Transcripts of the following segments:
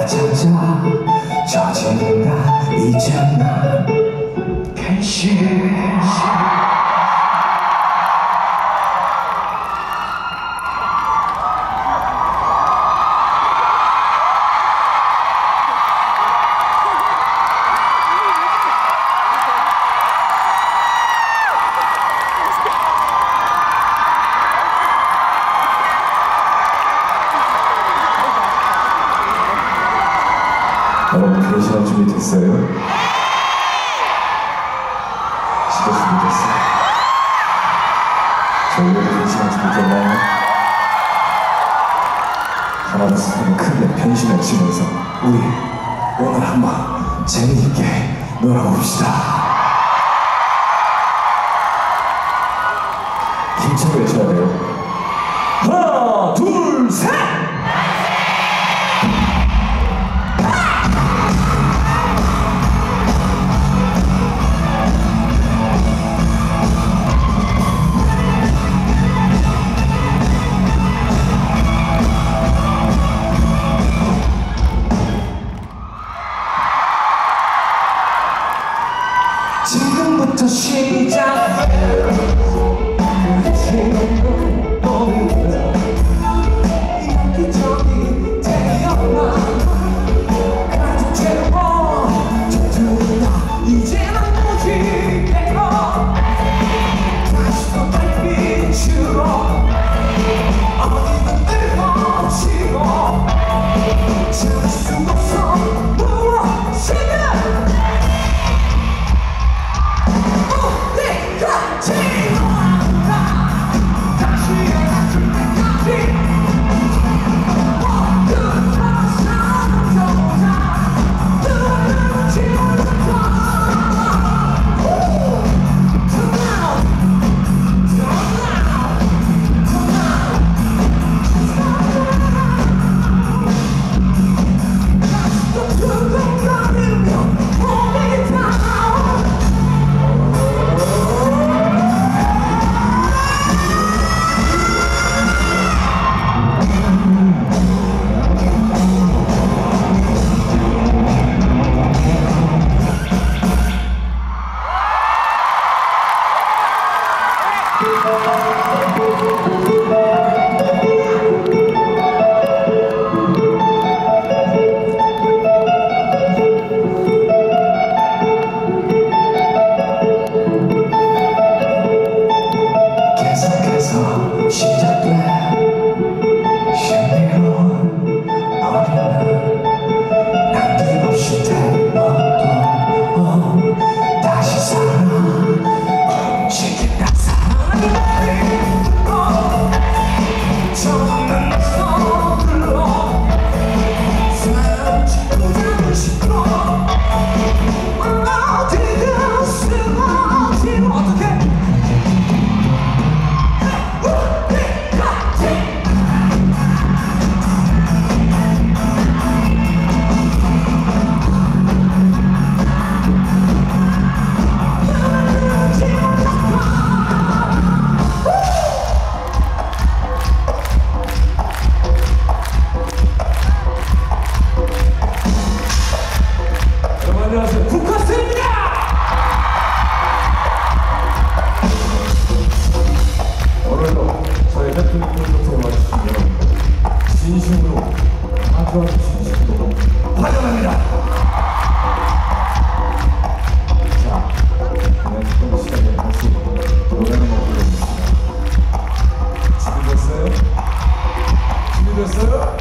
찾아 저지른다 이제 난 변신. 여러분 변신할 준비 됐어요? 진짜 준비됐어요? 저희가 변신할 준비 됐나요? 하나 둘 셋 크게 변신을 치면서 우리 오늘 한번 재미있게 놀아봅시다. 힘차게 외쳐야 돼요. 하나 둘 셋! 지금부터 시작. 지금은 너를 이기적이 되었나 가득 채워 젖어나 이제는 무지개고 다시 또 달빛으로 어디든 들어치고 찾을 수 없어 무엇이든 계속해서 시작돼 신비로운 어린은 남김없이 태워도 다시 살아 움직인다. 사랑이 저는 서둘러 사라지고 싶어 어디든 쓰러지면 어떡해. 안녕하세요, 국화스입니다. 오늘도 저희 팬들 콘서트에 와주시면 진심으로 아주 진심으로 환영합니다. 자, 그냥 조금 시간에 다시 노래 한번 불러주시다. 준비됐어요? 준비됐어요?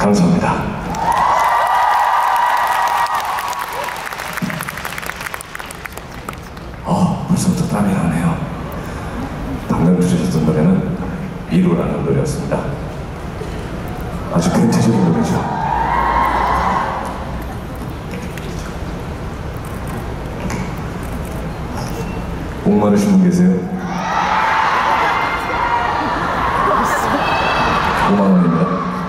감사합니다. 벌써부터 땀이 나네요. 방금 들으셨던 노래는 미루라는 노래였습니다. 아주 변태적인 노래죠. 목마르신 분 계세요? 5만 원입니다.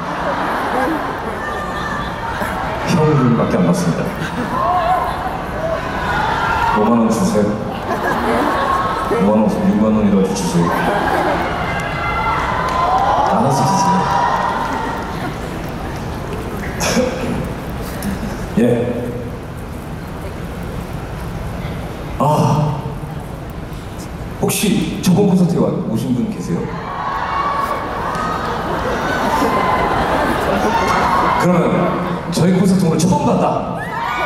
현금밖에 안 받습니다. 5만 원 주세요. 5만 원 없으면 6만 원이라도 주세요. 알아서 주세요. 예. 혹시 저번 콘서트에 오신 분 계세요? 그러면 저희 콘서트 오늘 처음 봤다.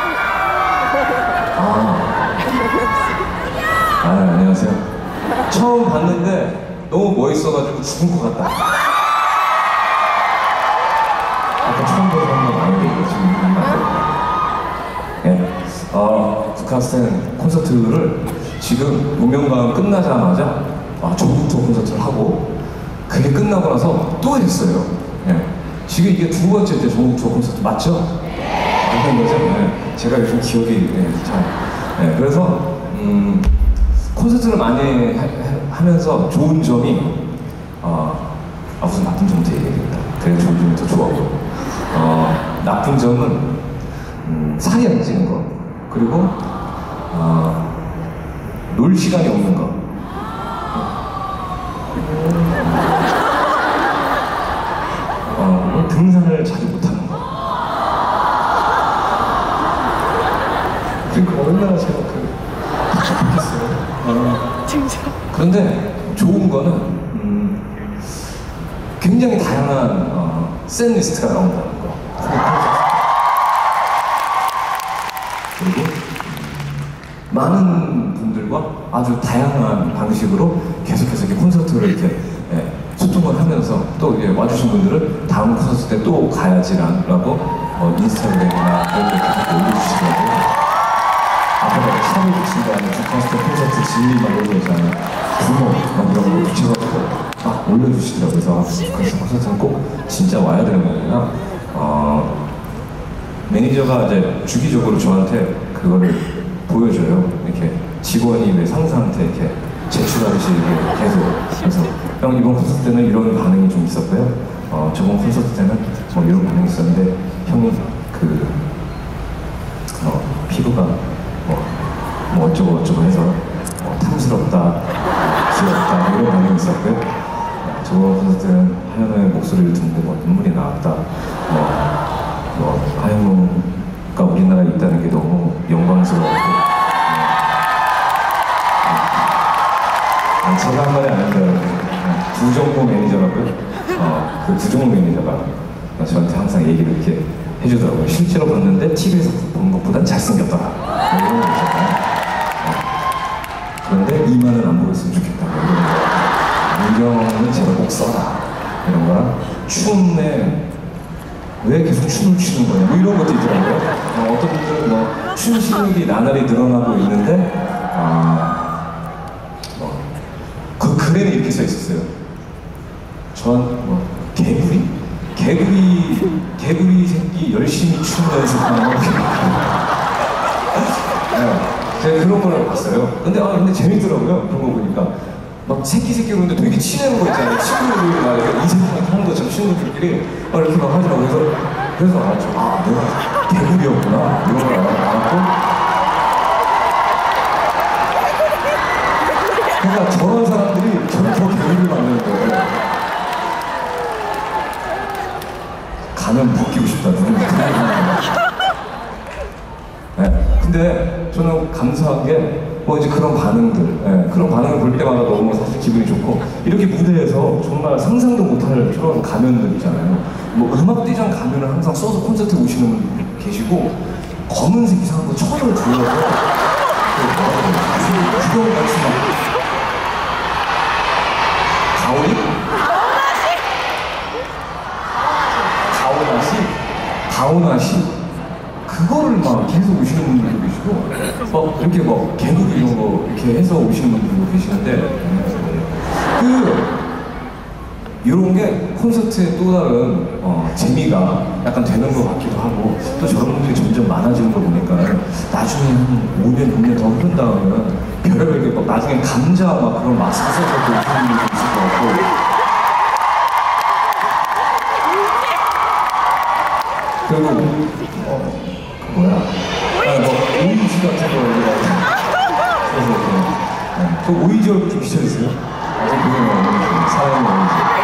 안녕하세요. 처음 봤는데 너무 멋있어가지고 죽을 것 같다. 아까 처음 보는 사람 많은데 이거 지금 하면 안 돼요. 예. 북한스텐 콘서트를 지금 무명강 끝나자마자 조국투어 콘서트를 하고 그게 끝나고 나서 또 했어요. 예. 지금 이게 두 번째 때 조국투어 콘서트 맞죠? 맞는 거죠? 예. 제가 요즘 기억이 잘. 그래서 콘서트를 많이 하면서 좋은 점이 무슨 나쁜 점도 얘기해야겠다. 그래 좋은 점이 더 좋아하고 나쁜 점은 살이 안 찌는 거 그리고 놀 시간이 없는 거 등산을 자주 못하는 거 그러니까 얼마나 제가 답답했어요. 그런데 좋은 거는 굉장히 다양한 셋 리스트가 나온다는 거. 그리고 많은 분들과 아주 다양한 방식으로 계속해서 이렇게 콘서트를 이렇게 소통을 하면서 또 와주신 분들은 다음 콘서트 때 또 가야지라고 인스타그램이나 그런 데 계속 올려주시더라고요. 앞에 샤넬 붙인다는 북한스텐 콘서트 진리 막 이런 거 있잖아요. 부모 막 이런 거 붙여가지고 막 올려주시더라고요. 그래서 북한스텐 콘서트는 꼭 진짜 와야 되는 거구나. 매니저가 이제 주기적으로 저한테 그거를 보여줘요. 이렇게 직원이 왜 상사한테 이렇게 제출하듯이 이렇게 계속. 그래서 형 이번 콘서트 때는 이런 반응이 좀 있었고요. 저번 콘서트 때는 뭐 이런 반응이 있었는데 형이 피부가 뭐 어쩌고 해서 탐스럽다, 귀엽다 이런 반응이 있었고요. 저번 콘서트 때는 하현우의 목소리를 듣는데 눈물이 나왔다. 하현우가 우리나라에 있다는 게 너무 영광스러웠고 제가 한 말이 아닌데 구정모 매니저라고요. 그 구정모 매니저가 저한테 항상 얘기를 이렇게 해주더라고요. 실제로 봤는데 TV에서 보는 것보단 잘생겼더라. 이런 거 있잖아요. 그런데 이마는 안 보였으면 좋겠다고 안경은 제가 꼭 써라 이런 거랑 춤에 왜 계속 춤을 추는 거냐 뭐 이런 것도 있더라고요. 어떤 분들은 춤 실력이 나날이 늘어나고 있는데 그 글에는 이렇게 써 있었어요. 개구리 새끼 열심히 춤 연습하는 거. 제가 그런 걸 봤어요. 근데 재밌더라고요. 그런 거 보니까 막 새끼 오는데 되게 친한 거 있잖아요. 친구들이 막 이렇게 이 새끼랑 하는 것처럼 친구들끼리 막 이렇게 막 하더라고요. 그래서 알았죠. 내가 개구리였구나 이런 걸 알았고. 그러니까 저런 사람들이 저를 더 개구리를 만드는 거예요. 가면 벗기고 싶다. 근데 저는 감사한 게 이제 그런 반응들, 그런 반응을 볼 때마다 너무 사실 기분이 좋고 이렇게 무대에서 정말 상상도 못할 그런 가면들 있잖아요. 음악대장 가면을 항상 써서 콘서트에 오시는 분 계시고 검은색 이상한 거 천을 조여서 구경같이 막 가오리? 가오나시? 가오나시 그거를 막 계속 오시는 분들도 계시고 막 이렇게 막 개구리 이런 거 이렇게 해서 오시는 분들도 계시는데 이런 게 콘서트의 또 다른 재미가 약간 되는 것 같기도 하고 또 저런 분들이 점점 많아지는 거 보니까 나중에 한 5년, 6년 더 흐른 다음에는 별의별 게 막 나중에 감자 막 그런 마스크 써서 또 오시는 분들도 있을 것 같고 그리고 그 뭐야 오이지 같은 거 그래서 이렇게 그 오이지 얼굴 좀 비춰주세요. 그게 사람이 오이지.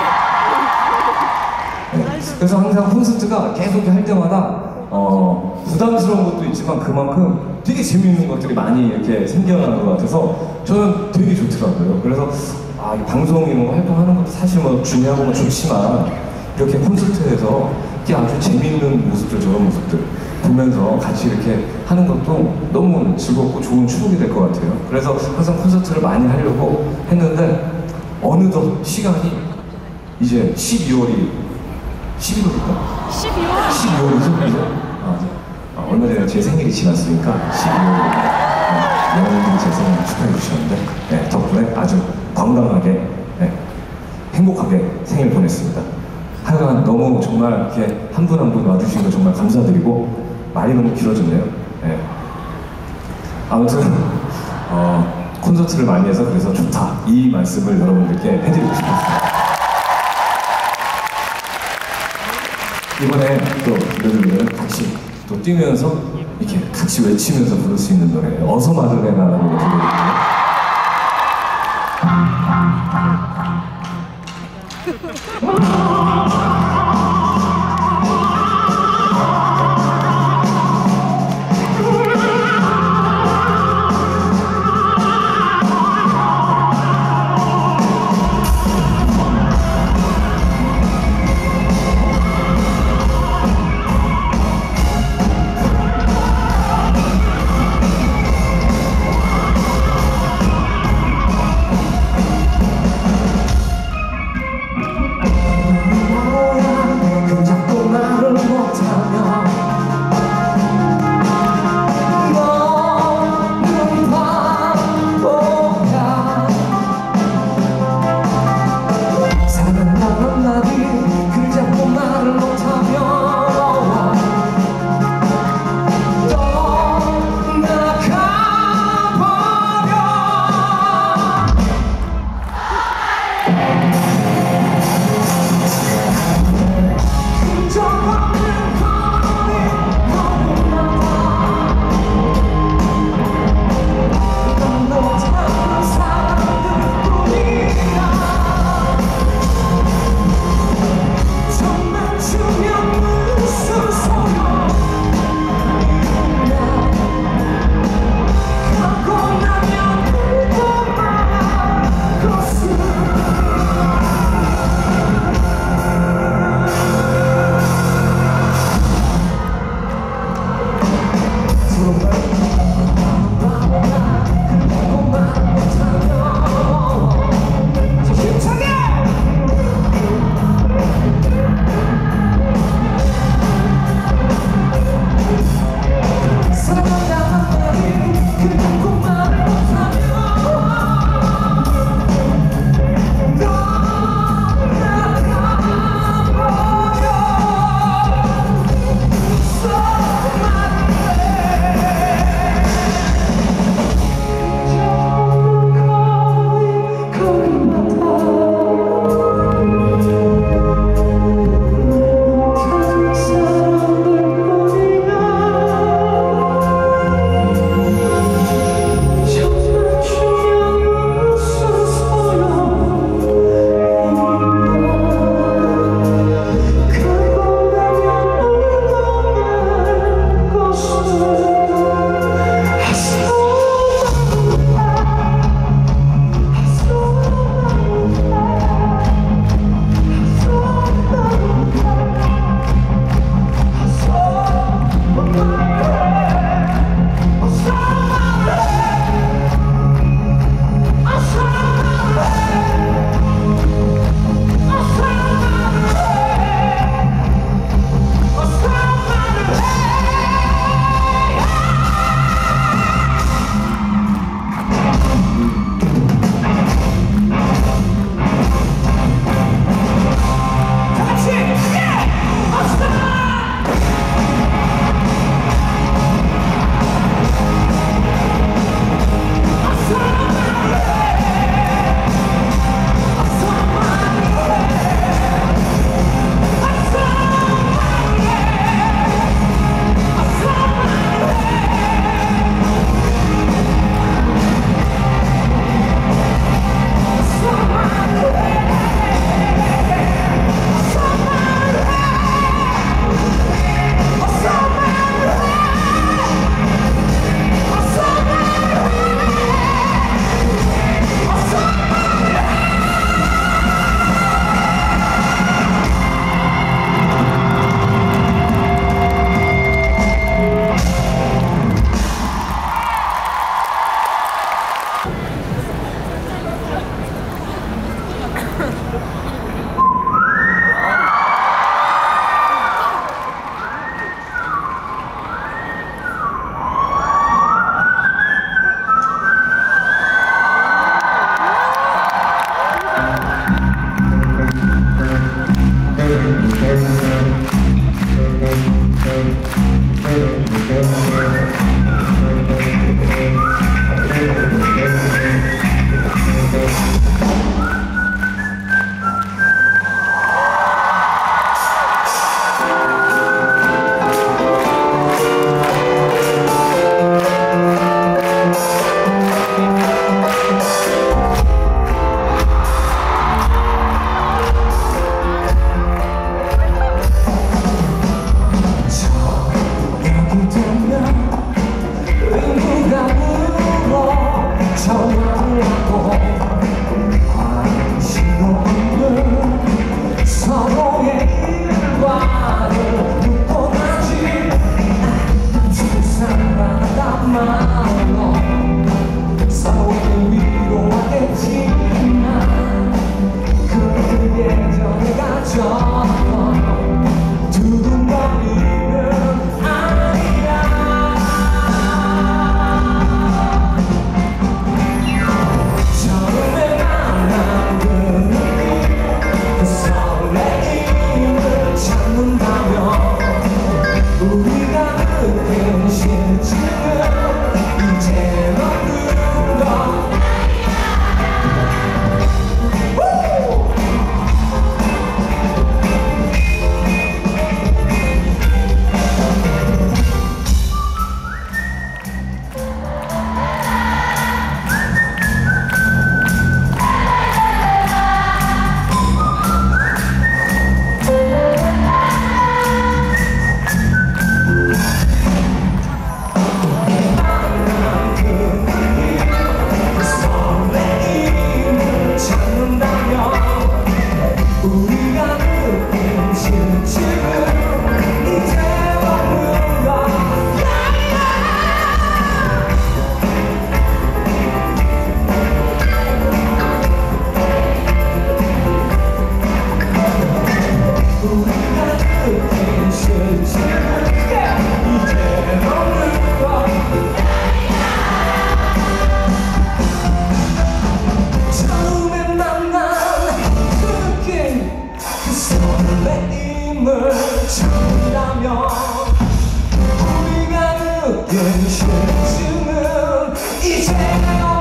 그래서 항상 콘서트가 계속 할 때마다 부담스러운 것도 있지만 그만큼 되게 재미있는 것들이 많이 이렇게 생겨나는 것 같아서 저는 되게 좋더라고요. 그래서 이 방송이 뭐 활동하는 것도 사실 뭐 중요하고 뭐 좋지만 이렇게 콘서트에서 이렇게 아주 재미있는 모습들, 저런 모습들 보면서 같이 이렇게 하는 것도 너무 즐겁고 좋은 추억이 될 것 같아요. 그래서 항상 콘서트를 많이 하려고 했는데 어느덧 시간이 이제 12월이 11월일까? 12월이죠? 이제? 얼마 전에 제 생일이 지났으니까 12월에 여러분들이 제 생일 축하해 주셨는데 네, 덕분에 아주 건강하게 행복하게 생일 보냈습니다. 하여간 너무 정말 이렇게 한 분 한 분 와주신 거 정말 감사드리고 말이 너무 길어졌네요. 네. 아무튼 콘서트를 많이 해서 그래서 좋다 이 말씀을 여러분들께 해드리고 싶었습니다. 이번에 또 여러분들은 같이 또 뛰면서 이렇게 같이 외치면서 부를 수 있는 노래 어서 마들레나라는 노래 들려드릴게요. 두근거리는 아니야. 처음에 만난 그 느낌, 그 설레임을 찾는다면 우리가 느낀 실증은 이젠 없는 것. 우리가 느낀 실증은 이제 없는 것. 우리가 느낀 실증은 이제 없는 것. 처음에 만난 그 느낌, 그 설레임을 찾는다면 우리가 느낀 실증은 이제